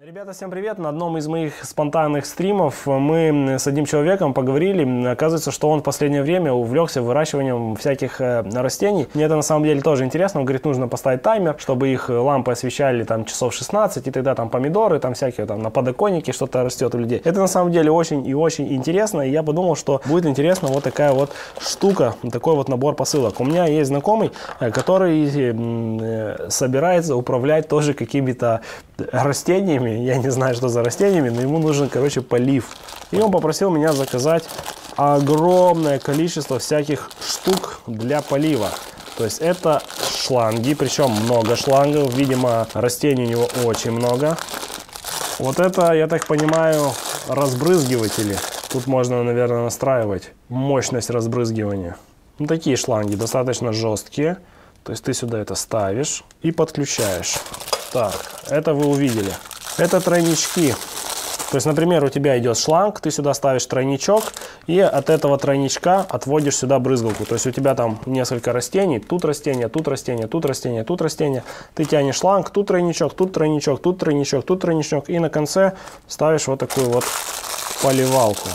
Ребята, всем привет! На одном из моих спонтанных стримов мы с одним человеком поговорили. Оказывается, что он в последнее время увлекся выращиванием всяких растений. Мне это на самом деле тоже интересно. Он говорит, нужно поставить таймер, чтобы их лампы освещали там часов 16, и тогда там помидоры, там всякие там на подоконнике что-то растет у людей. Это на самом деле очень и очень интересно, и я подумал, что будет интересно вот такая вот штука, такой вот набор посылок. У меня есть знакомый, который собирается управлять тоже какими-то растениями. Я не знаю, что за растениями, но ему нужен, короче, полив. И он попросил меня заказать огромное количество всяких штук для полива. То есть это шланги, причем много шлангов. Видимо, растений у него очень много. Вот это, я так понимаю, разбрызгиватели. Тут можно, наверное, настраивать мощность разбрызгивания. Ну, такие шланги достаточно жесткие. То есть ты сюда это ставишь и подключаешь. Так, это вы увидели. Это тройнички. То есть, например, у тебя идет шланг, ты сюда ставишь тройничок, и от этого тройничка отводишь сюда брызгалку. То есть у тебя там несколько растений, тут растение, тут растение, тут растение, тут растение. Ты тянешь шланг, тут тройничок, тут тройничок, тут тройничок, тут тройничок. И на конце ставишь вот такую вот поливалку.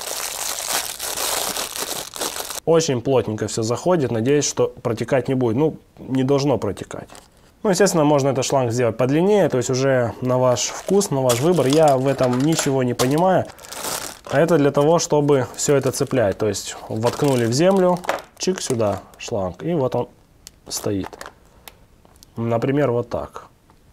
Очень плотненько все заходит. Надеюсь, что протекать не будет. Ну, не должно протекать. Ну, естественно, можно этот шланг сделать подлиннее, то есть уже на ваш вкус, на ваш выбор. Я в этом ничего не понимаю. А это для того, чтобы все это цеплять. То есть воткнули в землю, чик сюда шланг, и вот он стоит. Например, вот так.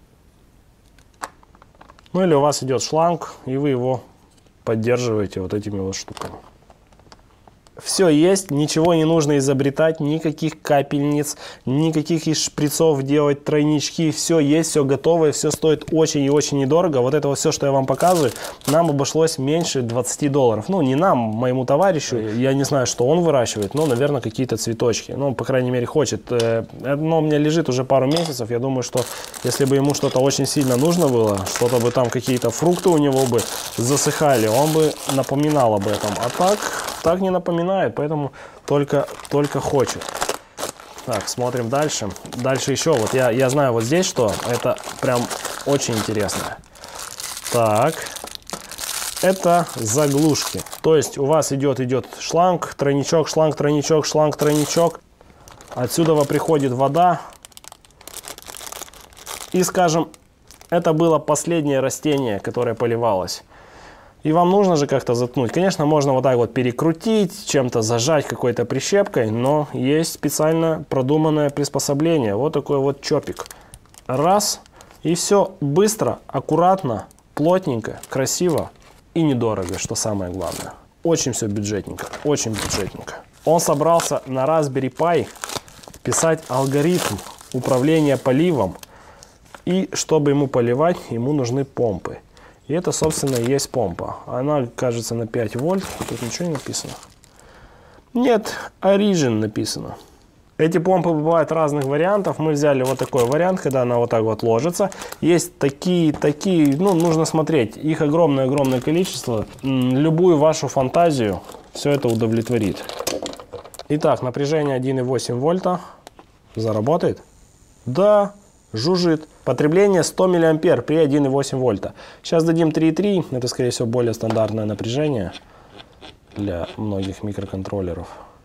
Ну, или у вас идет шланг, и вы его поддерживаете вот этими вот штуками. Все есть, ничего не нужно изобретать, никаких капельниц, никаких из шприцов делать, тройнички, все есть, все готовое, все стоит очень и очень недорого. Вот это вот все, что я вам показываю, нам обошлось меньше $20. Ну, не нам, моему товарищу, я не знаю, что он выращивает, но, наверное, какие-то цветочки. Ну, по крайней мере, хочет. Но у меня лежит уже пару месяцев, я думаю, что если бы ему что-то очень сильно нужно было, что-то бы там, какие-то фрукты у него бы засыхали, он бы напоминал об этом. А так не напоминает, поэтому только хочет. Так, смотрим дальше. Дальше еще, вот я знаю вот здесь, что это прям очень интересно. Так, это заглушки. То есть у вас идет шланг, тройничок, шланг, тройничок, шланг, тройничок. Отсюда приходит вода. И, скажем, это было последнее растение, которое поливалось. И вам нужно же как-то заткнуть. Конечно, можно вот так вот перекрутить, чем-то зажать какой-то прищепкой, но есть специально продуманное приспособление. Вот такой вот чопик. Раз, и все быстро, аккуратно, плотненько, красиво и недорого, что самое главное. Очень все бюджетненько, очень бюджетненько. Он собрался на Raspberry Pi писать алгоритм управления поливом. И чтобы ему поливать, ему нужны помпы. И это, собственно, и есть помпа. Она, кажется, на 5 вольт. Тут ничего не написано. Нет, Origin написано. Эти помпы бывают разных вариантов. Мы взяли вот такой вариант, когда она вот так вот ложится. Есть такие, ну, нужно смотреть. Их огромное количество. Любую вашу фантазию все это удовлетворит. Итак, напряжение 1,8 вольта. Заработает? Да. Жужжит. Потребление 100 мА при 1,8 вольта. Сейчас дадим 3,3. Это, скорее всего, более стандартное напряжение для многих микроконтроллеров.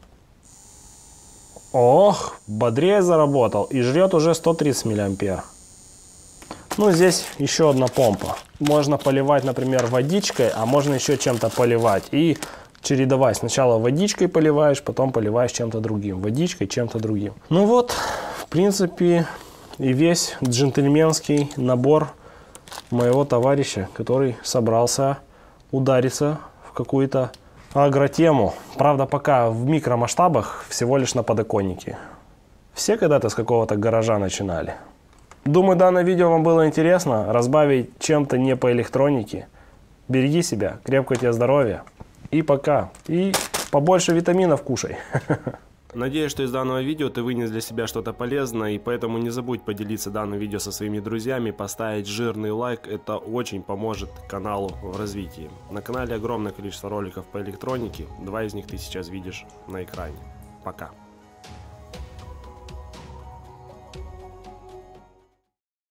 Ох, бодрее заработал. И жрет уже 130 мА. Ну, здесь еще одна помпа. Можно поливать, например, водичкой, а можно еще чем-то поливать. И чередовать. Сначала водичкой поливаешь, потом поливаешь чем-то другим. Водичкой, чем-то другим. Ну вот, в принципе... И весь джентльменский набор моего товарища, который собрался удариться в какую-то агротему. Правда, пока в микромасштабах, всего лишь на подоконнике. Все когда-то с какого-то гаража начинали. Думаю, данное видео вам было интересно. Разбавить чем-то не по электронике. Береги себя, крепкого тебе здоровья. И пока. И побольше витаминов кушай. Надеюсь, что из данного видео ты вынес для себя что-то полезное, и поэтому не забудь поделиться данным видео со своими друзьями, поставить жирный лайк, это очень поможет каналу в развитии. На канале огромное количество роликов по электронике, 2 из них ты сейчас видишь на экране. Пока.